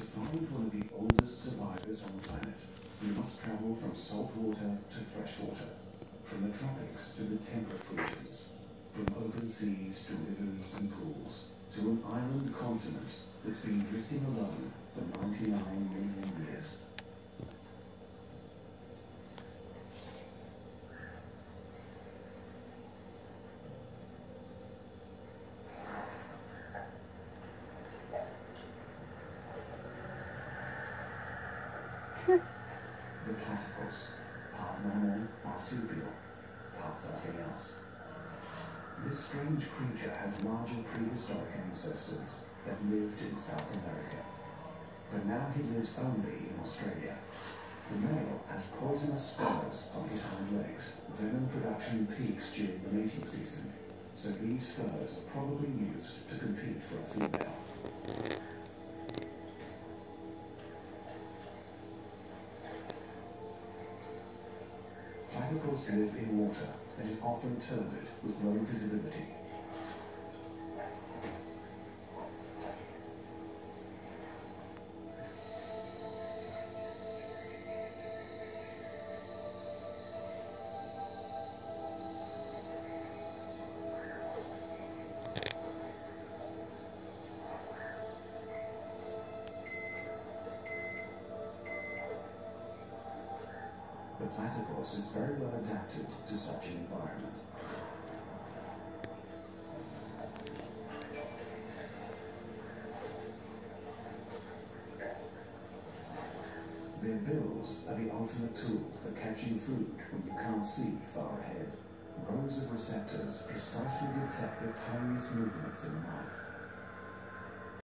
find one of the oldest survivors on the planet, you must travel from salt water to fresh water, from the tropics to the temperate regions, from open seas to rivers and pools, to an island continent that's been drifting alone for 99 million years. The platypus, part mammal, marsupial, part something else. This strange creature has larger prehistoric ancestors that lived in South America, but now he lives only in Australia. The male has poisonous spurs on his hind legs. Venom production peaks during the mating season, so these spurs are probably used to compete for a female. Platypus live in water that is often turbid with low visibility. The platypus is very well adapted to such an environment. Their bills are the ultimate tool for catching food when you can't see far ahead. Rows of receptors precisely detect the tiniest movements in the mud.